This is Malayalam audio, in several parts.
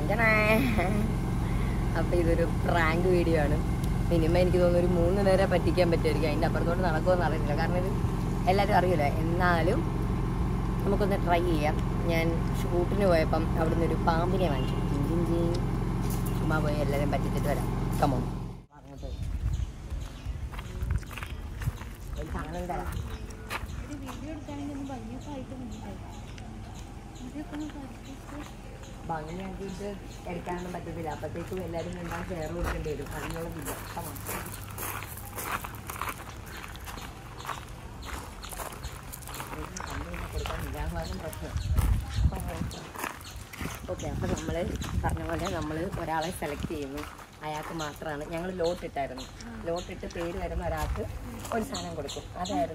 അപ്പോൾ ഇതൊരു പ്രാങ്ക് വീഡിയോ ആണ്. മിനിമം എനിക്ക് തോന്നുന്നു ഒരു 3 പേരെ പറ്റിക്കാൻ പറ്റുമായിരിക്കും. അതിൻ്റെ അപ്പുറത്തോട്ട് നടക്കുമെന്ന് അറിയില്ല, കാരണം ഇത് എല്ലാവരും അറിയില്ല. എന്നാലും നമുക്കൊന്ന് ട്രൈ ചെയ്യാം. ഞാൻ ഷൂട്ടിന് പോയപ്പം അവിടെ നിന്നൊരു പാമ്പിനെ വാങ്ങിച്ചു. ചുമ്മാ പോയി എല്ലാവരും പറ്റിച്ചിട്ട് വരാം. കമോ സാധനം തരാം. ഭംഗിയാക്കിയിട്ട് എടുക്കാനൊന്നും പറ്റത്തില്ല. അപ്പോഴത്തേക്കും എല്ലാവരും രണ്ടാം ഷെയർ കൊടുക്കേണ്ടി വരും. അതിനുള്ള വിധം കൊടുക്കാൻ നിരാഹാരം പ്രശ്നം. ഓക്കെ, അപ്പോൾ നമ്മൾ പറഞ്ഞ പോലെ നമ്മൾ ഒരാളെ സെലക്ട് ചെയ്യുന്നു. അയാൾക്ക് മാത്രമാണ് ഞങ്ങൾ ലോട്ടിട്ടായിരുന്നു. ലോട്ടിട്ട് പേര് വരുന്ന ഒരാൾക്ക് ഒരു സാധനം കൊടുക്കും.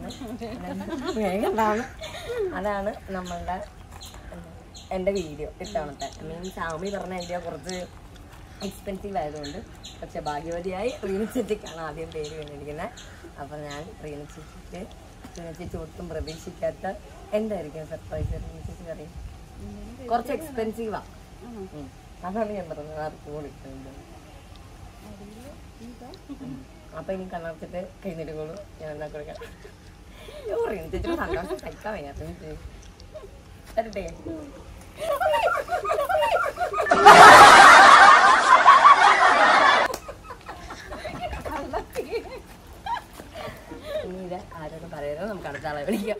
അതാണ് നമ്മളുടെ എൻ്റെ വീഡിയോ ഇത്തവണത്തെ. മീൻസ് ആമി പറഞ്ഞ ഐഡിയ കുറച്ച് എക്സ്പെൻസീവ് ആയതുകൊണ്ട്, പക്ഷെ ഭാഗ്യവതിയായി റീനച്ചേച്ചിക്കാണ് ആദ്യം പേര് വേണ്ടിയിരിക്കുന്നത്. അപ്പോൾ ഞാൻ റീനച്ചേച്ചി ഒട്ടും പ്രതീക്ഷിക്കാത്ത എന്തായിരിക്കും സർപ്രൈസ് റീനച്ചേച്ചി പറയും. കുറച്ച് എക്സ്പെൻസീവാണ്, അതാണ് ഞാൻ പറഞ്ഞത്. ആർക്കും കൊടുക്കുന്നത്. അപ്പം ഇനി കണ്ണടച്ചിട്ട് കഴിഞ്ഞിട്ടുള്ളൂ ഞാൻ എന്താ കൊടുക്കാം. റീനച്ചേച്ചിയുടെ സന്തോഷം കഴിക്കാൻ വയ്യ. തരട്ടെ? ഇനി ഇത് ആരോടും പറയരുത്, നമുക്ക് അടുത്ത ആളെ വിളിക്കാം.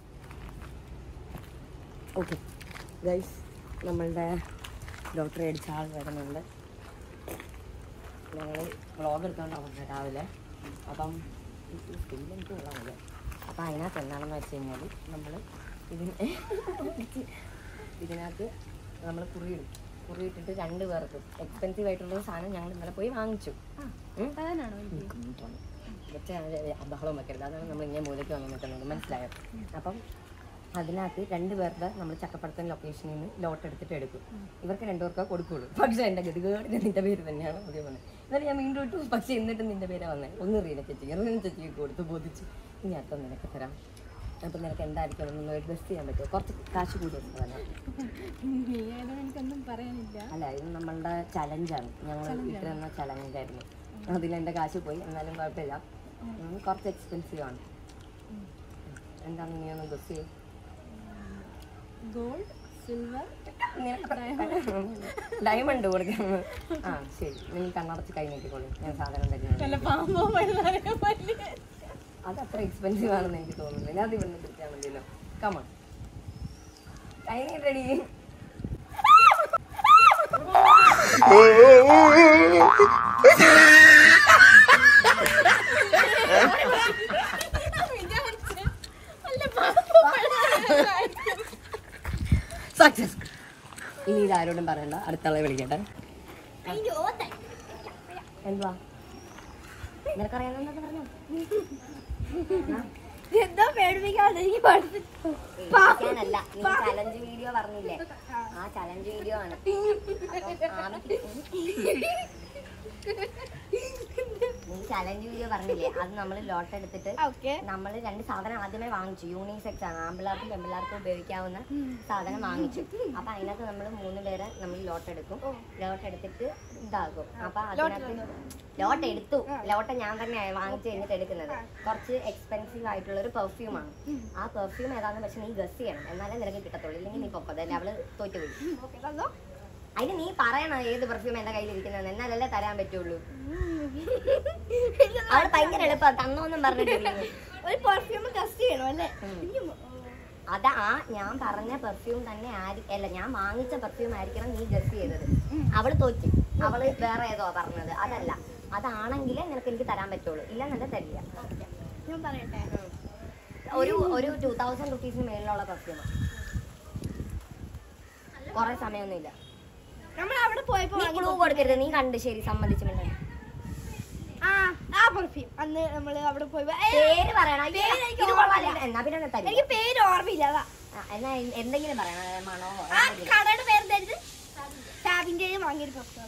ഓക്കെ ഗൈസ്, നമ്മളുടെ ലോട്ടറി അടിച്ച ആൾ വരുന്നുണ്ട്. ഞങ്ങൾ വ്ളോഗ് എടുത്തോണ്ടാവുന്നത് രാവിലെ. അപ്പം സ്കില്ലെനിക്ക് കൊള്ളാമില്ല. അപ്പം അതിനകത്ത് എന്താണെന്ന് വെച്ച് കഴിഞ്ഞാൽ നമ്മൾ ഇതിനകത്ത് നമ്മൾ കുറിയിട്ടിട്ട് 2 പേർക്ക് എക്സ്പെൻസീവ് ആയിട്ടുള്ള സാധനം ഞങ്ങൾ ഇന്നലെ പോയി വാങ്ങിച്ചു. പക്ഷേ ബഹളം വെക്കരുത്, അതാണ് നമ്മൾ ഇങ്ങനെ മൂലയ്ക്ക് വന്ന് നിൽക്കുന്നത്, മനസ്സിലായോ? അപ്പം അതിനകത്ത് 2 പേരുടെ നമ്മൾ ചക്കപ്പടത്തൻ ലൊക്കേഷനിൽ നിന്ന് ലോട്ട് എടുത്തിട്ട് എടുക്കും. ഇവർക്ക് 2 പേർക്കേ കൊടുക്കുള്ളൂ. പക്ഷേ എൻ്റെ ഗതികേടിന് നിൻ്റെ പേര് തന്നെയാണ് ആദ്യം വന്നത്. എന്നാലും ഞാൻ വീണ്ടും ഇട്ടു. പക്ഷേ എന്നിട്ട് നിൻ്റെ പേരെ വന്നത്. ഒന്ന് റീനച്ചേച്ചിക്ക് കൊടുത്ത് ബോധിച്ചു. ഇനി അടുത്ത നിനക്ക് തരാം. അപ്പം നിനക്ക് എന്തായിരിക്കും എന്നൊന്ന് ഗസ് ചെയ്യാൻ പറ്റുമോ? കുറച്ച് കാശ് കൂടി ഉണ്ട് എനിക്കൊന്നും പറയാനില്ല. അല്ല, ഇത് നമ്മളുടെ ചലഞ്ചാണ്. ഞങ്ങൾ വീട്ടിൽ തന്ന ചലഞ്ചായിരുന്നു. അതിലെൻ്റെ കാശ് പോയി, എന്നാലും കുഴപ്പമില്ല. കുറച്ച് എക്സ്പെൻസീവാണ്. എന്താണ് നീ ഒന്ന് ഗസ് ചെയ്യും? ഗോൾഡ്, സിൽവർ, ഡയമണ്ട് കൊടുക്കുന്നത്. ആ ശരി, നീ കണ്ണടച്ച് കൈ നീട്ടിക്കോളൂ, ഞാൻ സാധനം തരുന്നത്. അത് അത്ര എക്സ്പെൻസീവ് ആണെന്ന് എനിക്ക് തോന്നുന്നില്ല. അത് ഇവിടുന്ന് പിടിച്ചാൽ മതിയല്ലോ. കമോൺ, കൈ നീട്ടടി. സക്സസ്. ഇനി ഇതാരോടും പറയണ്ട, അടുത്താളെ വിളിക്കട്ടെ. എന്തുവാ നിനക്കറിയാവുന്നതൊക്കെ പറഞ്ഞോ? എന്താ പേടിപ്പിക്കാതെ ല്ല, നീ ചലഞ്ച് വീഡിയോ പറഞ്ഞില്ലേ, ആ ചലഞ്ച് വീഡിയോ ആണ്. നീ ചലഞ്ച് വീഡിയോ പറഞ്ഞില്ലേ, അത് നമ്മൾ ലോട്ട് എടുത്തിട്ട് നമ്മൾ 2 സാധനം ആദ്യമേ വാങ്ങിച്ചു. യൂണിസെക്സ് ആണ്, ആമ്പിള്ളാർക്കും പെമ്പിള്ളാർക്കും ഉപയോഗിക്കാവുന്ന സാധനം വാങ്ങിച്ചു. അപ്പൊ അതിനകത്ത് നമ്മൾ 3 പേരെ നമ്മൾ ലോട്ട് എടുക്കും. ലോട്ട് എടുത്തിട്ട് ഇതാകും. അപ്പൊ അതിനകത്ത് ലോട്ട് എടുത്തു. ലോട്ട് ഞാൻ തന്നെ വാങ്ങിച്ചു കഴിഞ്ഞിട്ട് എടുക്കുന്നത്. കുറച്ച് എക്സ്പെൻസീവ് ആയിട്ടുള്ള ഒരു പെർഫ്യൂമാണ്. ആ പെർഫ്യൂം ഏതാണെന്ന് പക്ഷെ നീ ഗസ് ചെയ്യണം, എന്നാലേ നിനക്ക് കിട്ടത്തുള്ളൂ. ഇല്ലെങ്കിൽ നീ പൊക്കതല്ലേ, അവള് തോറ്റുപോയി. അതിന് നീ പറയണം ഏത് പെർഫ്യൂം എന്റെ കയ്യിലിരിക്കുന്നത്, എന്നാലല്ലേ തരാൻ പറ്റുള്ളൂ. അവള് ഭയങ്കര എളുപ്പമാണ്, തന്നോന്നും പറഞ്ഞിട്ടില്ല. ഒരു പെർഫ്യൂം ഗസ് ചെയ്യണം അല്ലേ? അതാ ഞാൻ പറഞ്ഞ പെർഫ്യൂം തന്നെ അല്ല, ഞാൻ വാങ്ങിച്ച പെർഫ്യൂം ആയിരിക്കണം നീ ഗസ് ചെയ്തത്. അവള് തോറ്റി. അവള് വേറെ ഏതോ പറഞ്ഞത്. അതല്ല, അതാണെങ്കിലേ നിനക്ക് എനിക്ക് തരാൻ പറ്റുള്ളൂ, ഇല്ലെന്നല്ല തരില്ല. ഞാൻ പറയട്ടെ, ഒരു 2000 റുപ്പീസിന് മേളിലുള്ള പെർഫ്യൂമാണ്. കുറെ സമയമൊന്നുമില്ല. നമ്മൾ അവിടെ പോയപ്പോ ക്ലൂ കൊടുക്കരുത്. നീ കണ്ട് ശരി, സമ്മതിച്ചിട്ടുണ്ട്. ആ പെർഫ്യൂം അന്ന് നമ്മള് അവിടെ പോയി പേര് പറയണം. എന്നാ പിന്നെ എനിക്ക് പേര് ഓർമ്മയില്ല. എന്നാ എന്തെങ്കിലും പറയണം. മണോ കടയുടെ പേര് ടാബിന്റെ വാങ്ങിയൊരു പെർഫ്യൂം.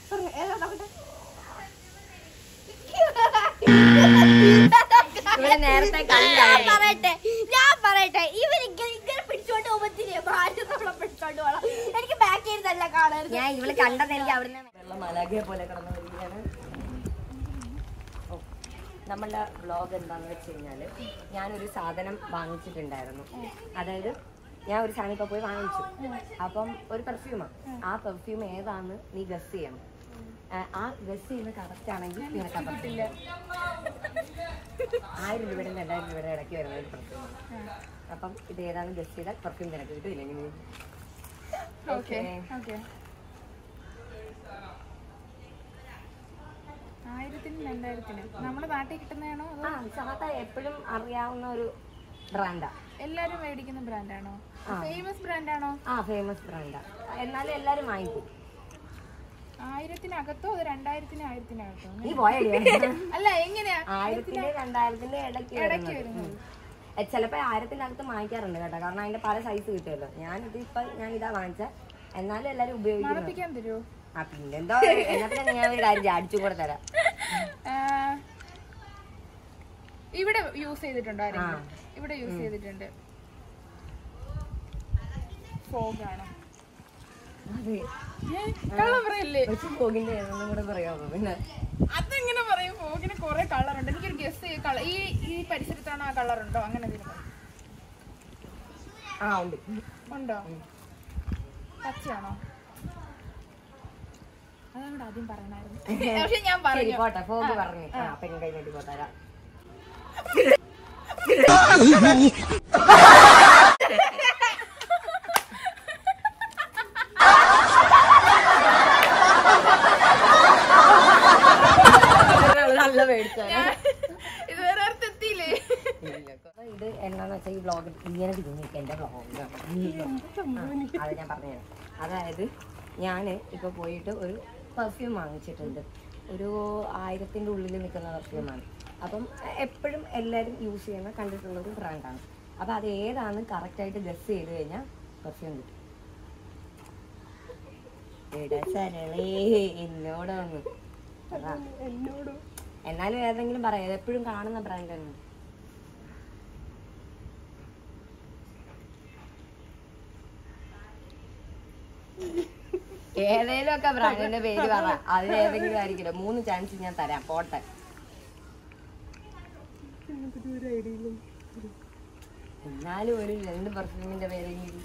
നേരത്തെ ഞാൻ പറയട്ടെ, ഇവരിങ്ങനെ പിടിച്ചോണ്ട് പോകുമ്പോ പിടിച്ചോണ്ട് പോകണം. എനിക്ക് ബാക്ക് ചെയ്തല്ല ഞാൻ ഇവള് കണ്ടത് എനിക്ക് അവിടുന്ന് വെള്ളം മലാഖയെ പോലെ കിടന്നു വരികയാണ്. നമ്മളുടെ വ്ളോഗ് എന്താണെന്ന് വെച്ച് കഴിഞ്ഞാൽ ഞാനൊരു സാധനം വാങ്ങിച്ചിട്ടുണ്ടായിരുന്നു. അതായത് ഞാൻ ഒരു സാധനം ഇപ്പോൾ പോയി വാങ്ങിച്ചു. അപ്പം ഒരു പെർഫ്യൂമാണ്. ആ പെർഫ്യൂം ഏതാണെന്ന് നീ ഗസ് ചെയ്യണം. ആ ഗസ് ചെയ്യുന്ന കറക്റ്റ് ആണെങ്കിൽ നിനക്ക് പറ്റില്ല. 1000 രൂപയുടെ 2000 രൂപയുടെ ഇടയ്ക്ക് വരുന്ന ഒരു പെർഫ്യൂമാണ്. അപ്പം ഇത് ഏതാണെന്ന് ഗസ് ചെയ്താൽ പെർഫ്യൂം നിനക്ക് കിട്ടും. ഇല്ലെങ്കിൽ 1000-2000 നമ്മുടെ നാട്ടിൽ കിട്ടുന്നതാണോ? സാധാ എപ്പോഴും അറിയാവുന്ന ഒരു ബ്രാൻഡാ. എല്ലാരും മേടിക്കുന്ന ബ്രാൻഡാണോ? ഫേമസ് ബ്രാൻഡാണോ? ഫേമസ് ബ്രാൻഡാ. എന്നാലും എല്ലാരും വാങ്ങിക്കും. 1000-അകത്തോ 2000-1000-അകത്തോ? നീ പോയടി. അല്ല, എങ്ങനെയാ? 1000-2000 ഇടയ്ക്ക് വരുന്നത്. ചിലപ്പോ 1000-അകത്ത് വാങ്ങിക്കാറുണ്ട് കേട്ടോ. കാരണം അതിന്റെ പല സൈസ് കിട്ടുമല്ലോ. ഞാൻ ഇതാ വാങ്ങിച്ച. എന്നാലും എല്ലാരും ഉപയോഗിക്കാൻ തരുമോ? പിന്നെന്തോ. എന്നാ ഞാൻ ഒരു കാര്യം അടിച്ചു കൂടെ തരാം. ഇവിടെ യൂസ് ചെയ്തിട്ടുണ്ടോ? ഇവിടെ യൂസ് ചെയ്തിട്ടുണ്ട്. ഫോഗാണോ? ഫോഗിന്റെ കൂടെ പറയാമോ? പിന്നെ അതെങ്ങനെ പറയും? ഫോഗിന് കുറെ കളറുണ്ട്. എനിക്കൊരു ഗസ് ഈ പരിസരത്താണോ ആ കളറുണ്ടോ? അങ്ങനെ ഉണ്ടോ? പച്ചയാണോ? അതുകൊണ്ട് ആദ്യം പറയണായിരുന്നു. പക്ഷെ ഞാൻ പറഞ്ഞു. പോട്ടെ, ഫോഗ് പറഞ്ഞു. അപ്പൊ കൈ നീട്ടി പോത്തരാം. നല്ല മേടിച്ചാണ്. ഇത് എന്താന്ന് വെച്ചാൽ ഈ വ്ളോഗിൽ ഇങ്ങനെ തിരിഞ്ഞിരിക്കും. എന്റെ വ്ളോഗ് അത് ഞാൻ പറഞ്ഞുതരാം. അതായത് ഞാൻ ഇപ്പൊ പോയിട്ട് ഒരു പെർഫ്യൂം വാങ്ങിച്ചിട്ടുണ്ട്. ഒരു 1000-ന്റെ ഉള്ളിൽ നിൽക്കുന്ന പെർഫ്യൂമാണ്. അപ്പം എപ്പോഴും എല്ലാവരും യൂസ് ചെയ്യുന്ന കണ്ടിട്ടുള്ളൊരു ബ്രാൻഡാണ്. അപ്പം അത് ഏതാണ് കറക്റ്റായിട്ട് ഗസ് ചെയ്ത് കഴിഞ്ഞാൽ പെർഫ്യൂം കിട്ടും. എന്നോടൊന്ന് എന്നാലും ഏതെങ്കിലും പറയാം. എപ്പോഴും കാണുന്ന ബ്രാൻഡ് തന്നെ. ഏതേലും ഒക്കെ ബ്രാൻഡിന്റെ പേര് പറ. അതിലേതെങ്കിലും ആയിരിക്കില്ല. 3 ചാൻസ് ഞാൻ തരാം. പോട്ടെ. എന്നാലും ഒരു 2 പെർഫ്യൂമിന്റെ പേരെങ്കിലും.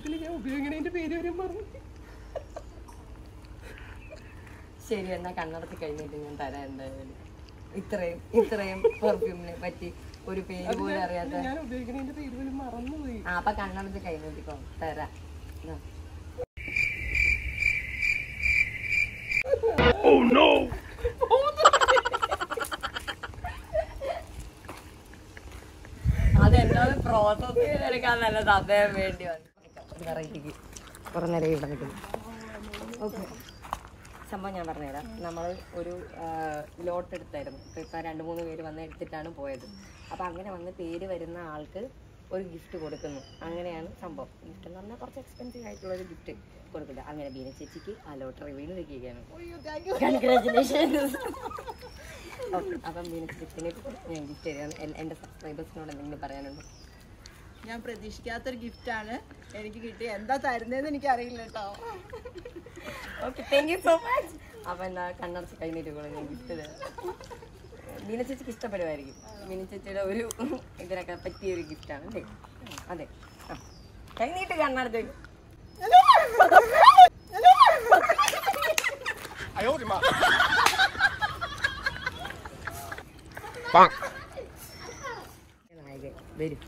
ശരി, എന്നാ കണ്ണടച്ച് കഴിഞ്ഞിട്ട് ഞാൻ തരാം. എന്തായാലും ഇത്രയും പെർഫ്യൂമിനെ പറ്റി ഒരു പേര് പോലും അറിയാത്ത. അപ്പൊ കണ്ണടച്ച് കഴിഞ്ഞിട്ടോ തരാം. അതെന്നോട് പ്രോസസ് ചെയ്തെടുക്കാൻ നല്ല സമയം വേണ്ടി വന്നു. വെറൈറ്റിക്ക് കുറെ നേരം ഇവിടെ നിൽക്കുന്നു. ഓക്കെ, സംഭവം ഞാൻ പറഞ്ഞുതരാം. നമ്മൾ ഒരു ലോട്ട് എടുത്തായിരുന്നു. ഇപ്പം 2-3 പേര് വന്ന് എടുത്തിട്ടാണ് പോയത്. അപ്പം അങ്ങനെ വന്ന് പേര് വരുന്ന ആൾക്ക് ഒരു ഗിഫ്റ്റ് കൊടുക്കുന്നു. അങ്ങനെയാണ് സംഭവം. ഗിഫ്റ്റ് എന്ന് പറഞ്ഞാൽ കുറച്ച് എക്സ്പെൻസീവ് ആയിട്ടുള്ളൊരു ഗിഫ്റ്റ് കൊടുക്കില്ല. അങ്ങനെ ബീന ചേച്ചിക്ക് ആ ലോട്ടറി വീണ് വെക്കുകയാണ്. കൺഗ്രാജുലേഷൻസ്. ഓക്കെ, അപ്പം ബീന ചേച്ചിനെ ഞാൻ ഗിഫ്റ്റ് തരാം. എൻ്റെ സബ്സ്ക്രൈബേഴ്സിനോട് എന്തെങ്കിലും പറയാനുണ്ടോ? ഞാൻ പ്രതീക്ഷിക്കാത്തൊരു ഗിഫ്റ്റാണ് എനിക്ക് കിട്ടിയത്. എന്താ തരുന്നതെന്ന് എനിക്ക് അറിയില്ല കേട്ടോ. Okay, thank you so much. അപ്പം എന്താ കണ്ണടച്ച് കഴിഞ്ഞിട്ട് ഞാൻ ഗിഫ്റ്റ് തരാം. ബീന ചേച്ചിക്ക് ഇഷ്ടപ്പെടുമായിരിക്കും. ബീന ചേച്ചിയുടെ ഒരു ഇതിനൊക്കെ പറ്റിയൊരു ഗിഫ്റ്റാണ് അല്ലേ? അതെ, കഴിഞ്ഞിട്ട് കണ്ണടച്ചേക്ക്. വരും.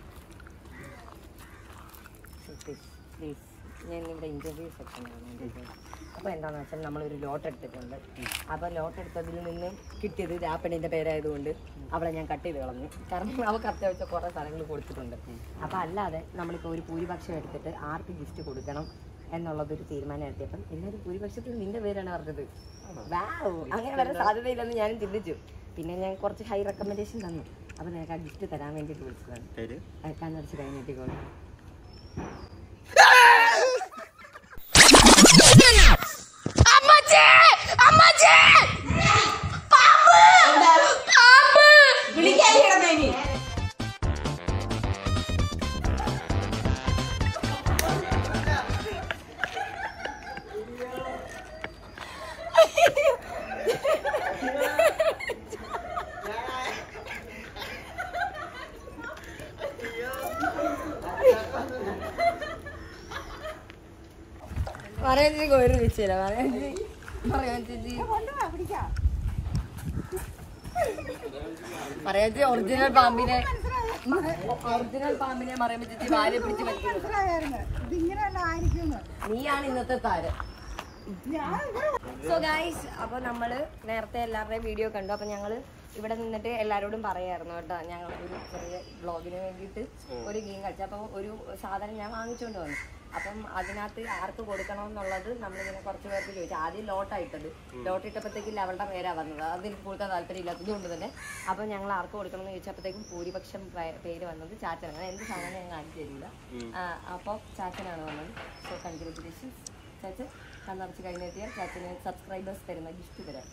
പ്ലീസ്, ഞാൻ ഇവിടെ ഇൻ്റർവ്യൂ സെക്ഷനാണ്. അപ്പോൾ എന്താണെന്ന് വെച്ചാൽ നമ്മളൊരു ലോട്ട് എടുത്തിട്ടുണ്ട്. അപ്പോൾ ലോട്ട് എടുത്തതിൽ നിന്ന് കിട്ടിയത് രാപ്പണിൻ്റെ പേരായതുകൊണ്ട് അവളെ ഞാൻ കട്ട് ചെയ്ത് കളഞ്ഞു. കാരണം അവൾക്ക് അത്യാവശ്യം കുറേ സ്ഥലങ്ങൾ കൊടുത്തിട്ടുണ്ട്. അപ്പോൾ അല്ലാതെ നമ്മളിപ്പോൾ ഒരു ഭൂരിപക്ഷം എടുത്തിട്ട് ആർക്ക് ഗിഫ്റ്റ് കൊടുക്കണം എന്നുള്ളതൊരു തീരുമാനം എടുത്തിയപ്പം എല്ലാവരും ഭൂരിപക്ഷത്തിൽ നിൻ്റെ പേരാണ് പറഞ്ഞത്. വാവ്, അങ്ങനെ വരാൻ സാധ്യതയില്ലെന്ന് ഞാനും ചിന്തിച്ചു. പിന്നെ ഞാൻ കുറച്ച് ഹൈ റെക്കമെൻഡേഷൻ തന്നു. അപ്പോൾ നിനക്ക് ആ ഗിഫ്റ്റ് തരാൻ വേണ്ടിയിട്ട് വിളിച്ചതാണ്. കണ്ണടച്ച് കഴിഞ്ഞിട്ടിക്കോളൂ. പറയാൻ ചേച്ചി ഒരു വിഷയമില്ല. പറയാൻ ചേച്ചി ഒറിജിനൽ പാമ്പിനെ മറിയുമ്പോ ചേച്ചി വാല് പിടിച്ച് നീയാണ് ഇന്നത്തെ താരം. സോ ഗൈസ്, അപ്പൊ നമ്മള് നേരത്തെ എല്ലാവരുടെയും വീഡിയോ കണ്ടു. അപ്പൊ ഞങ്ങള് ഇവിടെ നിന്നിട്ട് എല്ലാരോടും പറയായിരുന്നു കേട്ടോ, ഞങ്ങൾ ഒരു ചെറിയ വ്ളോഗിന് വേണ്ടിയിട്ട് ഒരു ഗെയിം കളിച്ചു. അപ്പം ഒരു സാധനം ഞാൻ വാങ്ങിച്ചുകൊണ്ട് വന്നു. അപ്പം അതിനകത്ത് ആർക്ക് കൊടുക്കണം എന്നുള്ളത് നമ്മളിങ്ങനെ കുറച്ച് പേർക്ക് ചോദിച്ചു. ആദ്യം ലോട്ടിട്ടപ്പോഴത്തേക്കില്ല അവളുടെ പേരാ വന്നത്. അതിൽ കൂടുതൽ താല്പര്യം ഇല്ലാത്തത് കൊണ്ട് തന്നെ അപ്പം ഞങ്ങൾ ആർക്ക് കൊടുക്കണം എന്ന് ചോദിച്ചപ്പോഴത്തേക്കും ഭൂരിപക്ഷം പേര് വന്നത് ചാച്ചനാണ്. എന്ത് സാധനം ഞാൻ കാണിച്ചു തരില്ല. അപ്പോൾ ചാച്ചനാണ് വന്നത്. സോ കൺഗ്രാജുലേഷൻസ് ചാച്ചൻ. കണ്ണടച്ച് കഴിഞ്ഞെത്തിയാൽ ചാച്ചന് സബ്സ്ക്രൈബേഴ്സ് തരുന്ന ഗിഫ്റ്റ് തരാം.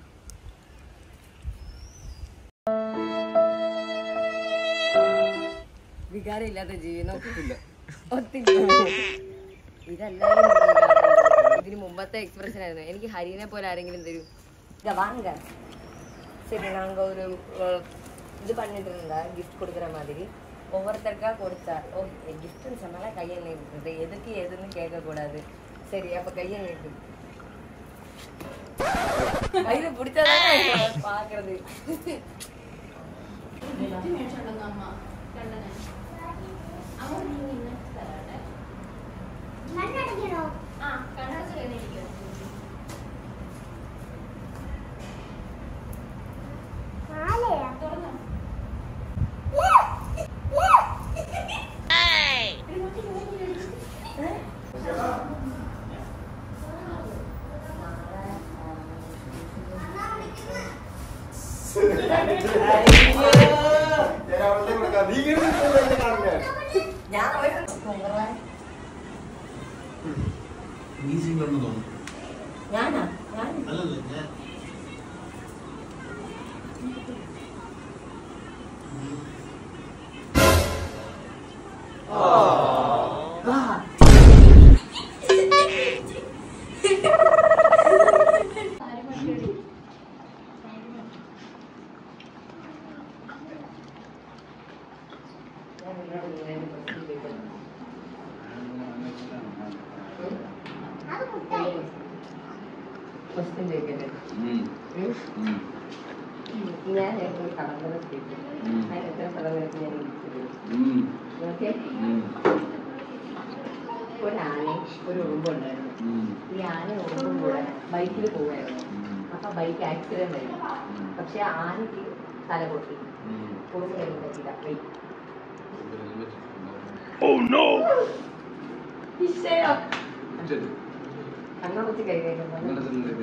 വികാരമില്ലാത്ത ജീവിതം ഒത്തില്ല. ഇതെല്ലാവരും ഇതിന് മുമ്പത്തെ എക്സ്പ്രഷൻ ആയിരുന്നു. എനിക്ക് ഹരിനെ പോലെ ആരെങ്കിലും തരൂ. വാങ്ക ശരി, നാങ്ക ഒരു ഇത് பண்ணிட்டுருந்தா கிஃப்ட் கொடுக்குற மாதிரி ஒவ்வொருத்தருக்கா கொடுத்தா. ஓ கிஃப்ட்னு சொன்னாலே கையை நீட்டுறது, எதுக்கு எதுன்னு கேட்கக்கூடாது. சரி, அப்போ கையை நீட்டு. கையில் பிடிச்சாதானே பார்க்கறது. ഞാനാ ഞാൻ കടമ്പ സ്റ്റേറ്റ് അതിന് എത്ര സ്ഥലം വരച്ച് ഞാൻ ഓക്കെ. ഒരാനയും ഒരു ഉറുമ്പുണ്ടായിരുന്നു. ഈ ആനയും ഉറുമ്പും കൂടെ ബൈക്കിൽ പോവുമായിരുന്നു. അപ്പൊ ബൈക്ക് ആക്സിഡന്റ് ആയി. പക്ഷെ ആനയ്ക്ക് തല പൊട്ടി. ഉറുമ്പ് പറ്റില്ല. കണ്ണ വെച്ച് കഴിക്കാൻ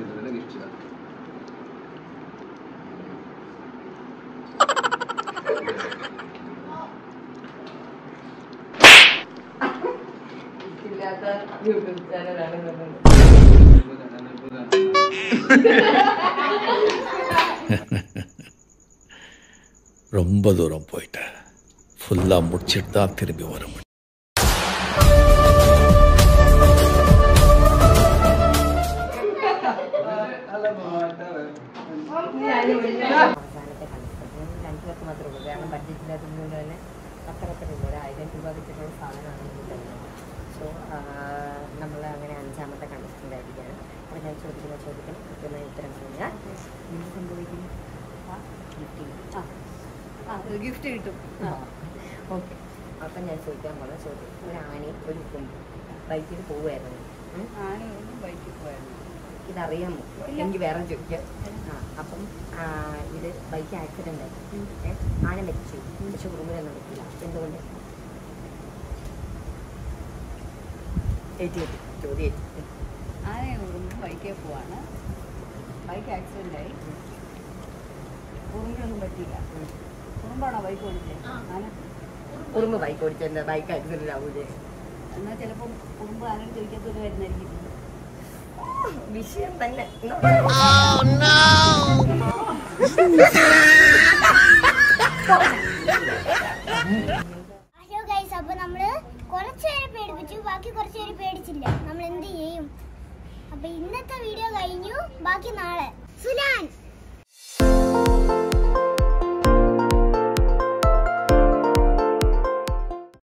ഇല്ലാത്ത യൂട്യൂബ് ചാനലാണ്. ரொம்ப தூரம் போயிட்டேன். ஃபுல்லாக முடிச்சிட்டு தான் திரும்பி வர முடியும். രണ്ടുപേർക്ക് മാത്രമേ ഉള്ളൂ. കാരണം ബഡ്ജറ്റില്ലാത്തത് കൊണ്ട് തന്നെ അത്ര രൂപ 1000 രൂപ വെച്ചിട്ടുള്ള സാധനമാണ് തരുന്നത്. സോ നമ്മൾ അങ്ങനെ 5ാമത്തെ കണ്ടസ്റ്റൻ്റ് ആയിരിക്കുകയാണ്. അപ്പോൾ ഞാൻ ചോദിക്കുന്ന ചോദ്യത്തിന് കൃത്യമായി ഉത്തരം പറഞ്ഞാൽ എന്ത് സംഭവിക്കും? ഗിഫ്റ്റ് കിട്ടും. ഓക്കെ. അപ്പം ഞാൻ ചോദിക്കാൻ പോകുന്ന ചോദ്യം, ഒരു ആനയും ഒരു കൊമ്പും ബൈക്കിൽ പോവുമായിരുന്നു. ബൈക്കിൽ പോയായിരുന്നു. ഇതറിയാമോ? എനിക്ക് വേറെ ചോദിക്കാം. അപ്പം ഇത് ബൈക്ക് ആക്സിഡൻ്റ് ആയി. ആന മരിച്ചു. പക്ഷെ കുടുംബം നടക്കില്ല. എന്തുകൊണ്ട്? ചോദ്യം. ആനയെ ഉറുമ്പ് ബൈക്കിൽ പോവാണ്. ബൈക്ക് ആക്സിഡൻ്റ് ആയി. ഉറുമ്പിനൊന്നും പറ്റിയില്ല. ഉറുമ്പാണോ ബൈക്ക് ഓടിച്ചത്? ആന ഉറുമ്പ് ബൈക്ക് ഓടിച്ചെന്താ ബൈക്ക് ആക്സിഡൻ്റ് ആവൂലേ? എന്നാൽ ചിലപ്പോൾ ഉറുമ്പ് ആനോട് ചോദിക്കാത്തത് വരുന്നതായിരിക്കും. വിഷയം തന്നെ. ഹലോ ഗൈസ്, അപ്പൊ നമ്മള് കുറച്ചുപേരെ പേടിപ്പിച്ചു, ബാക്കി കുറച്ചുപേരെ പേടിച്ചില്ല. നമ്മൾ എന്ത് ചെയ്യും? അപ്പൊ ഇന്നത്തെ വീഡിയോ കഴിഞ്ഞു. ബാക്കി നാളെ.